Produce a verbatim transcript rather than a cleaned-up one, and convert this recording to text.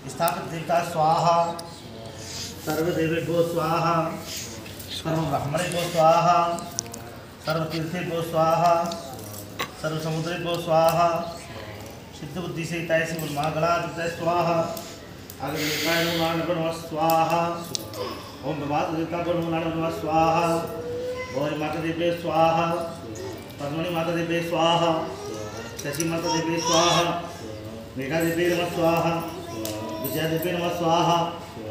स्थापित देवता स्वाहा, सर्वदेवेभ्यो स्वाहा, सर्वब्राह्मणेभ्यो स्वाहा, सर्वतीर्थेभ्यो स्वाहा, सर्वसमुद्रेभ्यो स्वाहा, सिद्ध बुद्धि से हिताय से उन्मागणाधिपतये स्वाहा, अग्निदेवताय नमः स्वाहा, ओम प्रभात देवताभ्यो नमः स्वाहा, गौरी माता देवी स्वाहा, पद्मनी माता देवी स्वाहा, शशि माता देवी स्वाहा, मेघा देवी नमः स्वाहा, विजया देवी नमः स्वाहा,